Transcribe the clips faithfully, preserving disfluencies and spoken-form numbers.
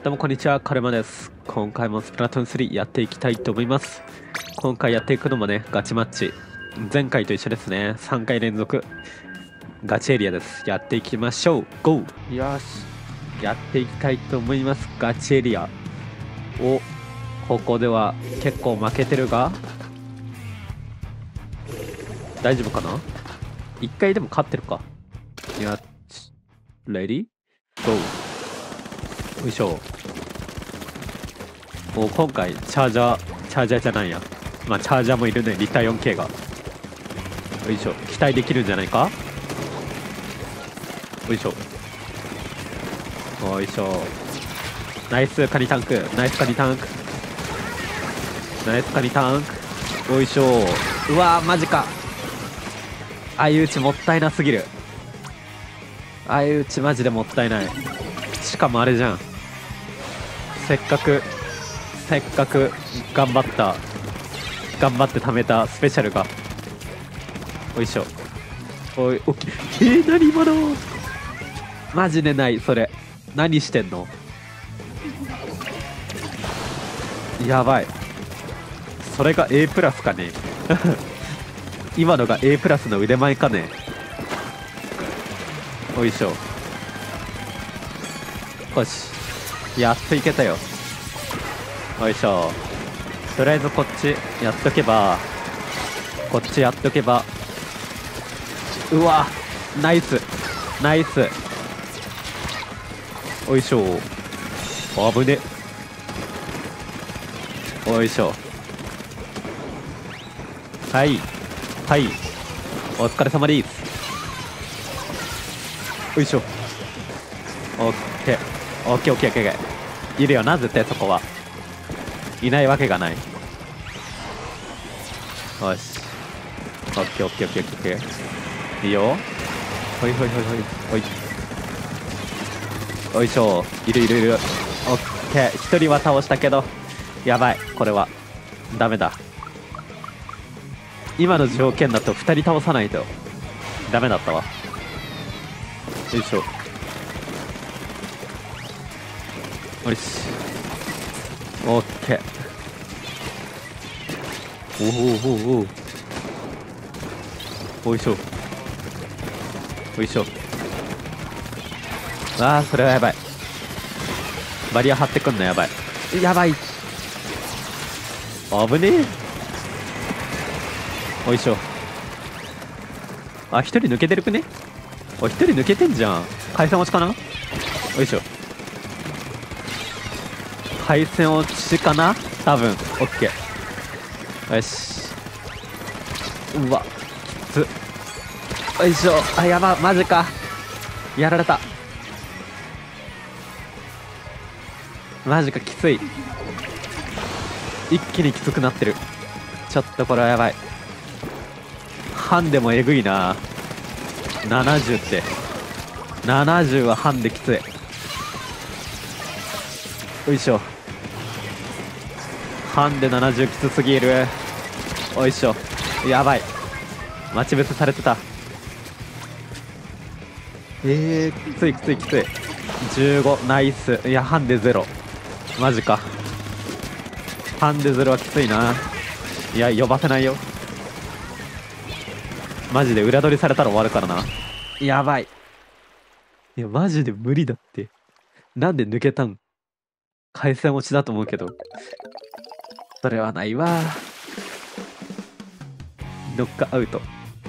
どうもこんにちは、カルマです。今回もスプラトゥーンスリーやっていきたいと思います。今回やっていくのもね、ガチマッチ。前回と一緒ですね。さんかい連続ガチエリアです。やっていきましょう。ゴー。よし。やっていきたいと思います。ガチエリア。お、ここでは結構負けてるが、大丈夫かな？いっかいでも勝ってるか。やっ、レディーゴー。よいしょ。もう今回チャージャーチャージャーじゃないや、まあチャージャーもいるね。リタ よんケー がよいしょ、期待できるんじゃないか。よいしょよいしょ。ナイスカニタンク、ナイスカニタンク、ナイスカニタンク。よいしょ。うわーマジか。相打ちもったいなすぎる。相打ちマジでもったいない。しかもあれじゃん、せっかくせっかく頑張った頑張って貯めたスペシャルが。おいしょ。おい、おき、えー、何今のマジでない。それ何してんの？やばい。それが A プラスかね今のが A プラスの腕前かね。おいしょ。よし、やっといけたよ。よいしょ。とりあえずこっちやっとけばこっちやっとけばうわナイスナイス。おいしょ。危ね。おいしょ。はいはいお疲れ様です。おいしょ。オッケーオッケーオッケーオッケーオッケー。いるよな絶対そこは。いないわけがない。よしオッケーオッケーオッケーオッケー。いいよ。ほいほいほいほいほい。よいしょ。いるいるいる。オッケー。一人は倒したけどやばい。これはダメだ。今の条件だとふたり倒さないとダメだったわ。よいしょ。よしオッケー。おおおおお。おいしょおいしょ。ああそれはやばい。バリア張ってくんのやばい。やばい。危ねえ。おいしょ。あ、一人抜けてるくね。お、一人抜けてんじゃん。回線落ちかな。よいしょ。回線落ちかな多分。オッケー。よし。うわきつ。よいしょ。あ、やば、マジか。やられた。マジかきつい。一気にきつくなってる。ちょっとこれはやばい。ハンデもえぐいな。ななじゅうってななじゅうはハンデきつい。よいしょ。ハンデななじゅうきつすぎる。おいしょ。やばい。待ち伏せされてた。えー、きついきついきつい。じゅうごナイス。いやハンデゼロマジか。ハンデゼロはきついな。いや呼ばせないよマジで。裏取りされたら終わるからな。やばい。いやマジで無理だって。なんで抜けたん？回線落ちだと思うけどそれはないわ。ノックアウト。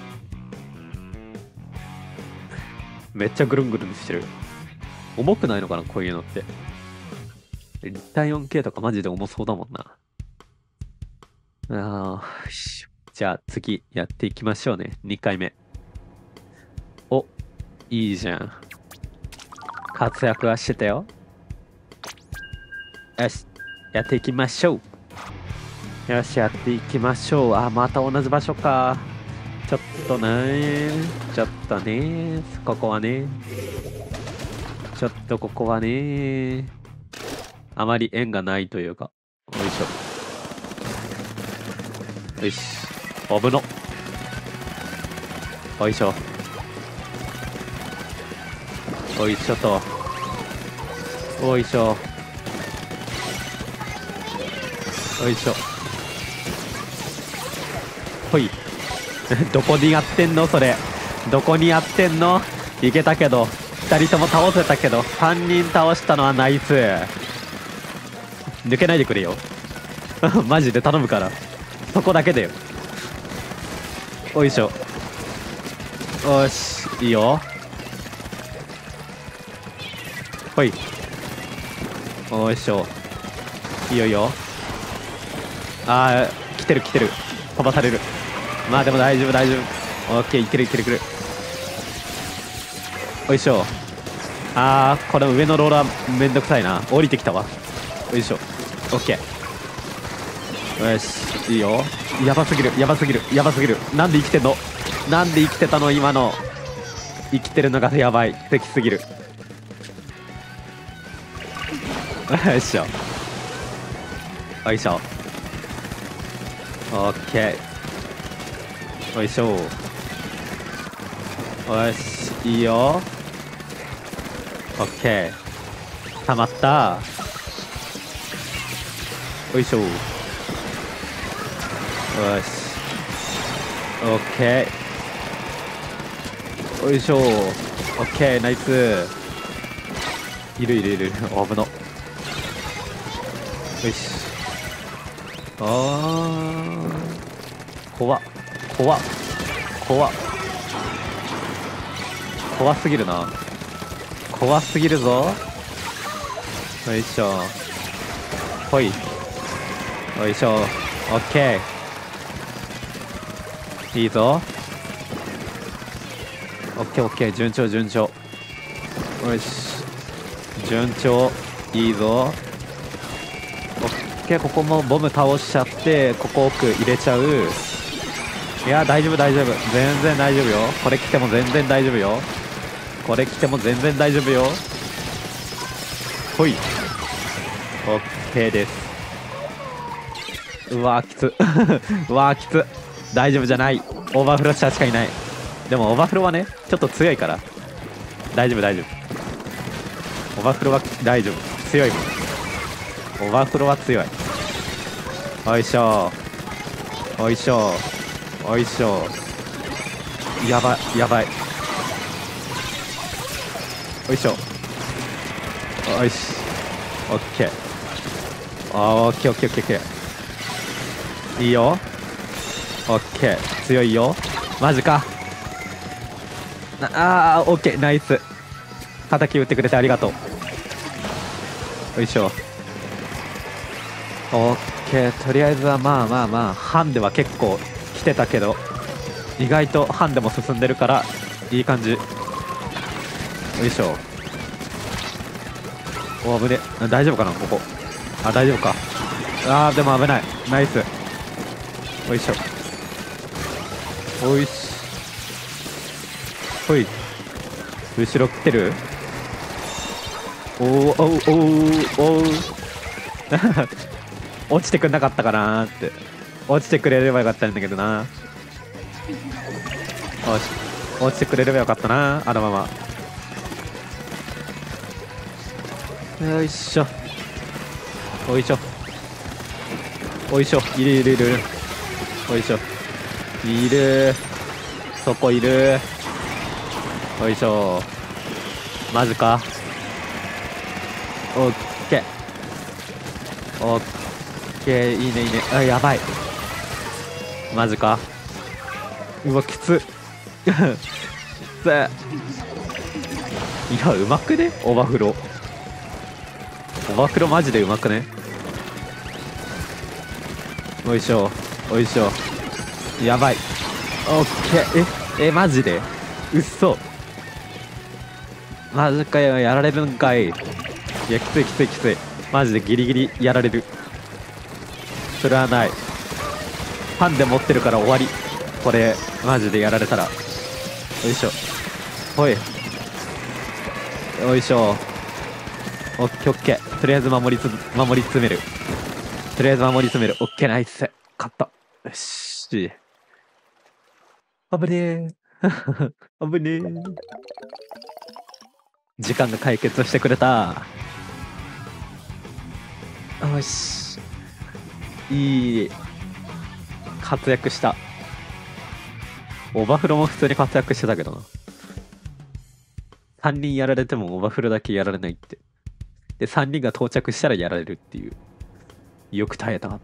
めっちゃぐるんぐるんしてる。重くないのかなこういうのって。リタ よんケー とかマジで重そうだもんな。あーよし。じゃあ次やっていきましょうね。にかいめ。お、いいじゃん。活躍はしてたよ。よしやっていきましょう。よしやっていきましょう。あ、また同じ場所か。ちょっとねちょっとねここはねちょっとここはねあまり縁がないというか。よいしょ。よし危の。よいしょよいしょと。よいしょ。 よいしょ。ほい。どこにやってんのそれ。どこにやってんの。いけたけどふたりとも倒せたけどさんにん倒したのはナイス。抜けないでくれよ。マジで頼むから、そこだけだよ。おいしょ。よし、いいよ。ほい。おいしょ。いいよいいよ。あー、来てる来てる。飛ばされる。まあでも大丈夫大丈夫。オッケー、いけるいけるいける。おいしょ。あー、この上のローラーめんどくさいな。降りてきたわ。よいしょ。オッケー。よし、いいよ。やばすぎるやばすぎるやばすぎる。なんで生きてんの。なんで生きてたの今の。生きてるのがやばい。敵すぎる。よいしょ。よいしょ。オッケー。よいしょ。よし、いいよ。オッケー。たまった。よいしょ。よし。オッケー。よいしょ。オッケー、ナイス。いるいるいる。危な。よし。あー。怖っ。怖っ。怖っ。怖すぎるな。怖すぎるぞ。よいしょ。ほい。よいしょ。オッケー。いいぞ。オッケーオッケー。順調順調。よし。順調。いいぞ。オッケー。ここもボム倒しちゃって、ここ奥入れちゃう。いや、大丈夫大丈夫。全然大丈夫よ。これ来ても全然大丈夫よ。これ来ても全然大丈夫よ。ほい。オッケーです。うわーきつ。うわーきつ。大丈夫じゃない。オーバーフローしかいない。でもオーバーフローはねちょっと強いから大丈夫大丈夫。オーバーフローは大丈夫。強いもん。オーバーフローは強い。おいしょおいしょおいしょ。やばいやばい。おいしょ。おいし。オッケー。オッケーオッケーオッケーオッケー。いいよ。オッケー。強いよ。マジか。あー、オッケー。ナイス。叩き打ってくれてありがとう。よいしょ。オッケー。とりあえずはまあまあまあハンデは結構来てたけど意外とハンデも進んでるからいい感じ。よいしょ。お、危ね。大丈夫かなここ。あ、大丈夫か。あー、でも危ない。ナイス。よいしょ。おいし。ほい。後ろ来てる。おーおーおーおー落ちてくんなかったかなーって。落ちてくれればよかったんだけどな。よし、落ちてくれればよかったな、あのまま。よいしょ。おいしょ。おいしょ。いるいるいる。おいしょ。いる。そこいる。おいしょ。マジか。オッケー。オッケー。いいねいいね。あ、やばい。マジか。うわ、きつっ。きつい。いや、うまくねオーバーフロー。オーバーフローマジでうまくね。おいしょおいしょ。やばい。オッケー。ええマジでうっそ。マジかよ。やられるんかい。いや、きついきついきつい。マジでギリギリやられる。それはない。ハンデ持ってるから終わり。これマジでやられたら。よいしょ。ほい。よいしょ。オッケーオッケー。とりあえず守りつ守り詰める。とりあえず守り詰める。オッケー、ナイス。勝った。よし。危ねえ。危ねえ。時間が解決してくれた。よし。 いい活躍した。オバフロも普通に活躍してたけどな。さんにんやられてもオバフロだけやられないって。でさんにんが到着したらやられるっていう。よく耐えた。ウ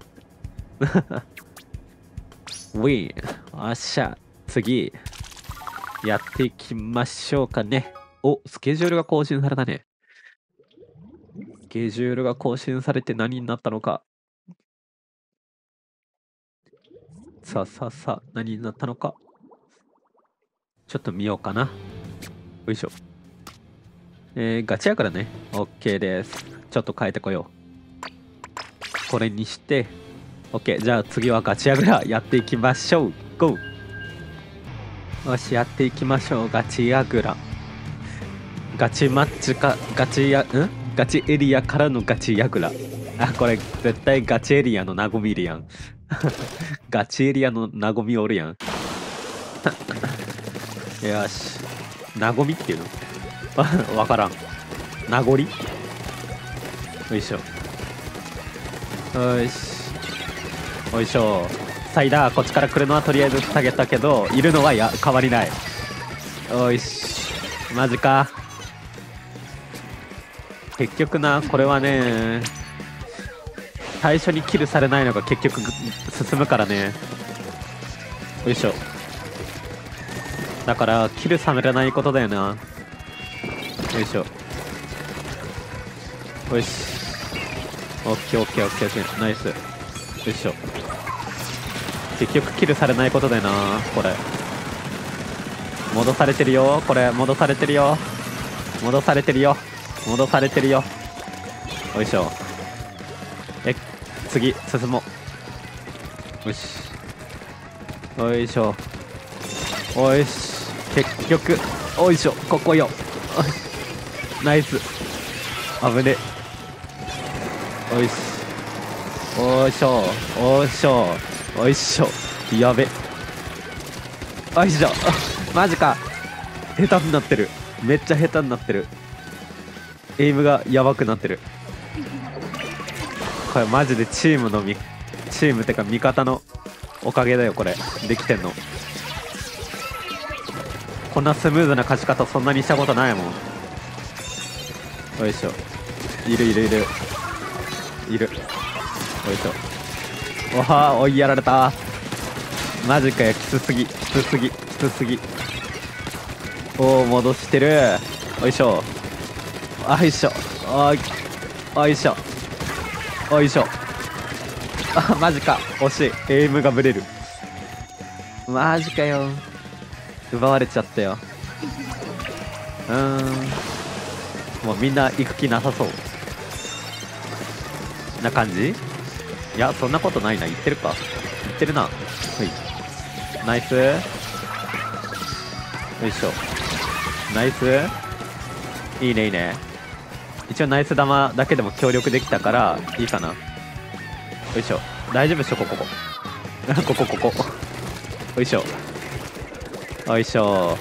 ィン。よっしゃ。次やっていきましょうかね。お、スケジュールが更新されたね。スケジュールが更新されて何になったのか。さあさあさあ、何になったのか。ちょっと見ようかな。よいしょ。えー、ガチやからね。OK です。ちょっと変えてこよう。これにして、OK。じゃあ次はガチヤグラやっていきましょう。GO！ よし、やっていきましょう。ガチヤグラ。ガチマッチか、ガチや、んガチエリアからのガチヤグラ。あ、これ絶対ガチエリアのナゴミいるやん。ガチエリアのナゴミおるやん。よし。ナゴミっていうのわからん。名残よいしょ。よし。よいしょ。サイダー、こっちから来るのはとりあえず下げたけど、いるのはや変わりない。よいし。マジか。結局な、これはね、最初にキルされないのが結局進むからね。よいしょ。だからキルされないことだよな。よいしょ。よし。オッケーオッケーオッケーオッケー。ナイス。よいしょ。結局キルされないことだよな、これ。戻されてるよ、これ。戻されてるよ。戻されてるよ。戻されてるよ。よいしょ。え、次、進もう。よし。よいしょ。よし。結局、よいしょ。ここよ。ナイス。危ね。よいしょ。おいしょ。おいしょ。おいしょ。やべ。よいしょ。マジか。下手になってる。めっちゃ下手になってる。エイムがやばくなってる。これマジでチームのみ、チームってか味方のおかげだよ、これ。できてんの。こんなスムーズな勝ち方そんなにしたことないもん。よいしょ。いるいるいるいる。よいしょ。おはー、追いやられた。マジかよ、きつすぎきつすぎきつすぎ。おお、戻してる。よいしょ。あいしょ。おいおいしょ。おいしょ。あ、マジか。惜しい。エイムがブレる。マジかよ。奪われちゃったよ。うーん。もうみんな行く気なさそうな感じ。いや、そんなことないな。言ってるか。言ってるな。はい。ナイス。よいしょ。ナイス。いいねいいね。一応ナイス玉だけでも協力できたからいいかな。よいしょ。大丈夫っしょ、ここ。ここここ。よいしょ。よいしょ。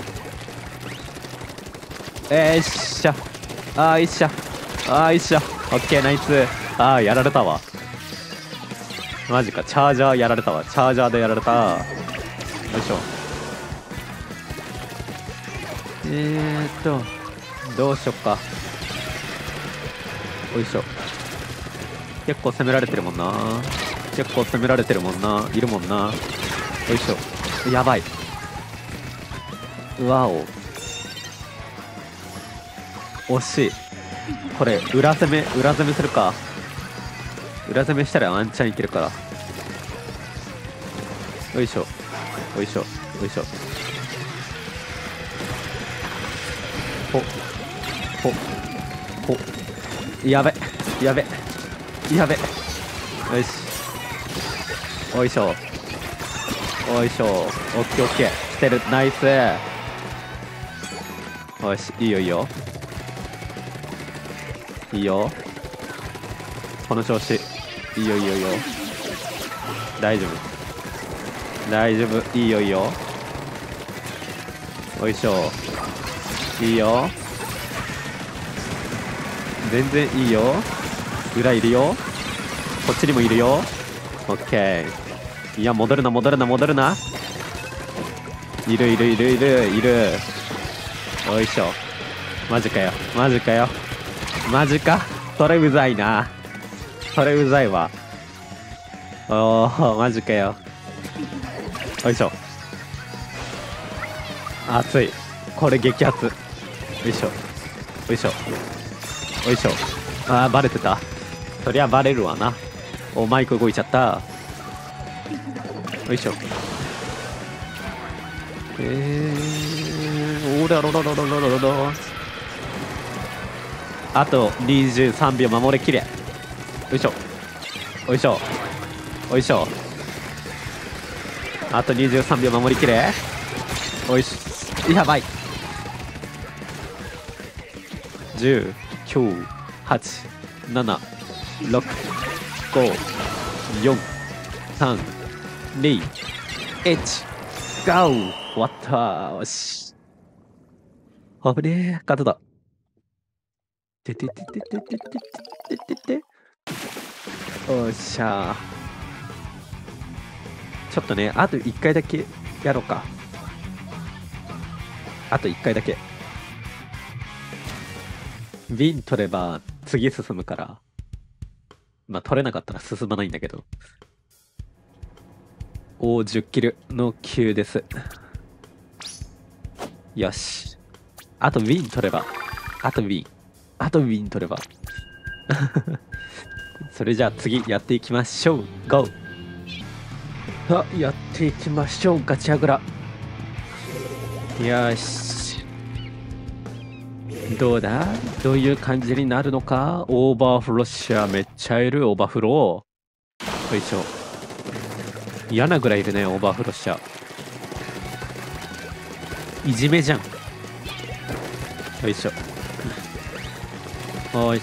えー、っしゃ。あーいっしゃ。あーいっしゃ。オッケー、ナイス。あー、やられたわ。マジか。チャージャーやられたわ。チャージャーでやられた。よいしょ。えーっとどうしよっか。よいしょ。結構攻められてるもんな。結構攻められてるもんな。いるもんな。よいしょ。やばい。うわお。惜しい。これ裏攻め裏攻めするか。裏攻めしたらワンチャンいけるから。よいしょよいしょよいしょ。ほほほ。やべやべやべ。よし。おいしょおいしょ。オッケーオッケー。来てる。ナイス。よし、いいよいいよいいよ。この調子。いいよいいよいいよ。大丈夫大丈夫。いいよいいよ。よいしょ。いいよ。全然いいよ。裏いるよ。こっちにもいるよ。 オッケー。いや、戻るな、戻るな、戻るな。いるいるいるいるいる。よいしょ。マジかよ、マジかよ。マジか。それうざいな。それうざいわ。おー、マジかよ。よいしょ。熱い。これ激熱。よいしょ。よいしょ。よいしょ。あー、バレてた。そりゃバレるわな。お、マイク動いちゃった。よいしょ。えー、おらろろろろろろろ。あとにじゅうさんびょう守りきれ。よいしょ。よいしょ。よいしょ。あとにじゅうさんびょう守りきれ。おいしやばい。じゅうきゅうはちななろくごよんさんにいちゴー。終わった。よし。あぶねえ、勝てた。てててててててててて。おっしゃー。ちょっとね、あといっかいだけやろうか。あといっかいだけ。瓶取れば次進むから。まあ取れなかったら進まないんだけど。おー、じゅっキルのきゅうです。よし。あとウィン取れば。あとウィン。あとウィン取れば。それじゃあ次やっていきましょう。ゴー。さあ、やっていきましょう。ガチャグラ。よし。どうだ？どういう感じになるのか？オーバーフロッシャーめっちゃいる。オーバーフロー。よいしょ。嫌なぐらいいるね、オーバーフロッシャー。いじめじゃん。よいしょ。よいし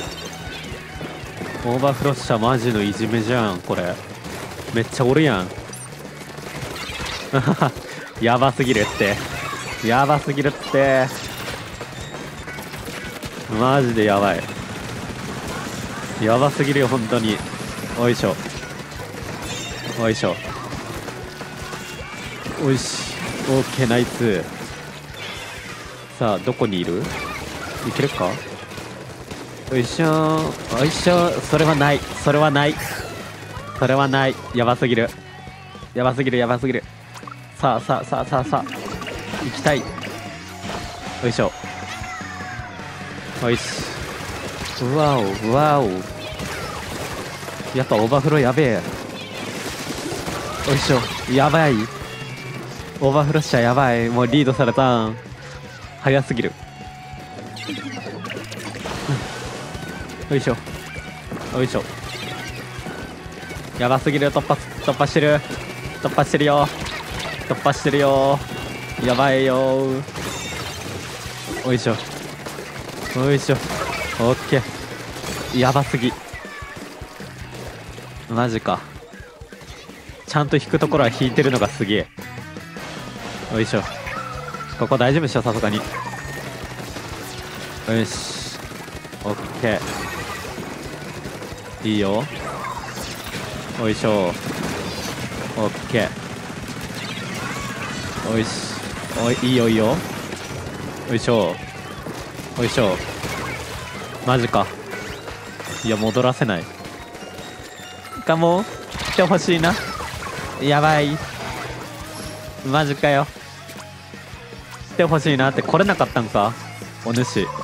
ょ。オーバーフロッシャーマジのいじめじゃん、これ。めっちゃおるやん。やばすぎるって。やばすぎるって。マジでやばい。やばすぎるよ、本当に。よいしょ。よいしょ。おいし。オーケー、ナイス。さあ、どこにいる？いけるか？よいしょ。よいしょ。それはない。それはない。それはない。やばすぎる。やばすぎる、やばすぎる。さあさあさあさあさあ。行きたい。よいしょ。よし。うわお、うわお。やっぱオーバーフローやべえ。よいしょ。やばい。オーバーフロッシャーやばい。もうリードされたん。早すぎる。よいしょ。よいしょ。やばすぎる。突破、突破してる。突破してるよ。突破してるよ。やばいよ。よいしょ。よいしょ。オッケー。やばすぎ。マジか。ちゃんと引くところは引いてるのがすげえ。よいしょ。ここ大丈夫でしょ、さすがに。よし。オッケー。いいよ。よいしょ。オッケー。よし。おい、いいよいいよ。よいしょ。よいしょ。マジか。いや、戻らせない。かも。来てほしいな。やばい。マジかよ。来てほしいなって来れなかったんか。お主。よ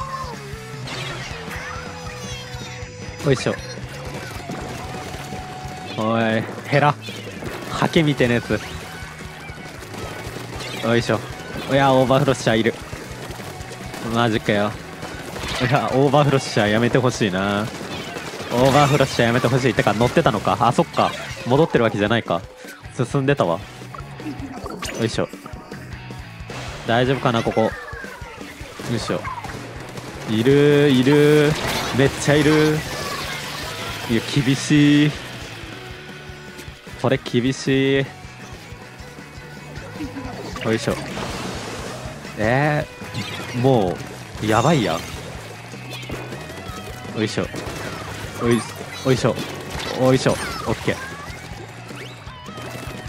いしょ。おい、ヘラ。ハケみてえなやつ。よいしょ。いや、オーバーフロッシャーいる。マジかよ。いや、オーバーフロッシャーやめてほしいな。オーバーフロッシャーやめてほしい。てか、乗ってたのか。あ、そっか。戻ってるわけじゃないか。進んでたわ。よいしょ。大丈夫かな、ここ。よいしょ。いるいる。めっちゃいる。いや、厳しい。これ厳しい。よいしょ。えー、もうやばいや。よいしょ。おいおいしょ。おいしょ。オッケー。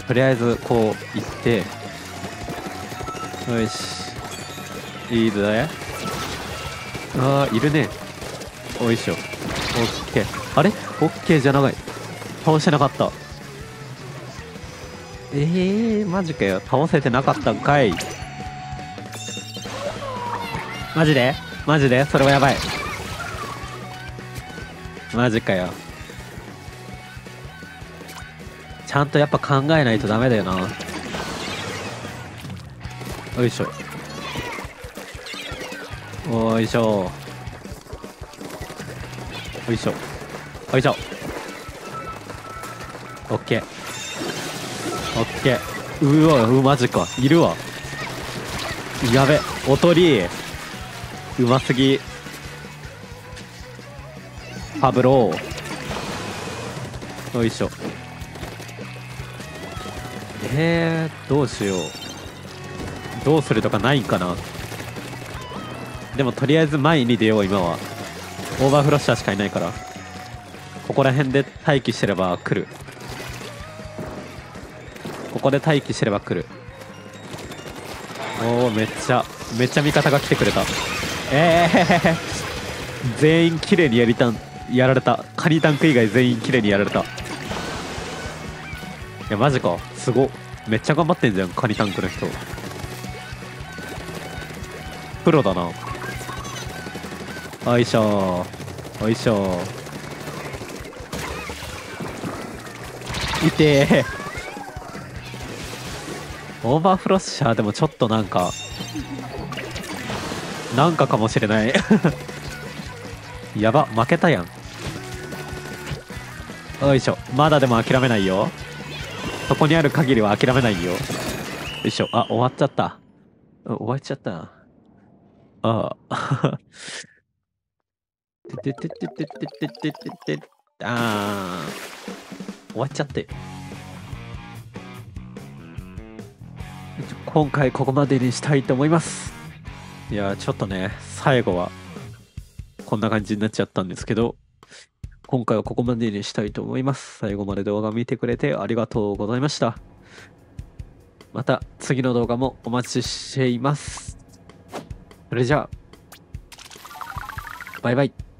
とりあえずこう行ってよしいいぜ。あーいるね。おいしょ。オッケー。あれオッケーじゃない。倒してなかった。えー、マジかよ。倒せてなかったんかい。マジでマジでそれはやばい。マジかよ。ちゃんとやっぱ考えないとダメだよな。よいしょ。おいしょ。よいしょ。よいしょ。オッケー。オッケー。うわ、うマジか。いるわ。やべ。おとり。うますぎ。パブロー。よいしょ。えー、どうしよう。どうするとかないんかな。でもとりあえず前に出よう。今はオーバーフロッシャーしかいないから、ここら辺で待機してれば来る。ここで待機してれば来る。おお、めっちゃめっちゃ味方が来てくれた。ええー、全員綺麗にやりたんやられた。カニタンク以外全員綺麗にやられた。いやマジか、すごっ。めっちゃ頑張ってんじゃんカニタンクの人。プロだな。おいしょー。おいしょー。いてー。オーバーフロッシャーでもちょっとなんかなんかかもしれない。やば、負けたやん。よいしょ。まだでも諦めないよ。そこにある限りは諦めないよ。よいしょ。あ、終わっちゃった。終わっちゃった。ああ。てててててててててて。あー終わっちゃって。今回ここまでにしたいと思います。いやちょっとね最後はこんな感じになっちゃったんですけど、今回はここまでにしたいと思います。最後まで動画見てくれてありがとうございました。また次の動画もお待ちしています。それじゃあバイバイ。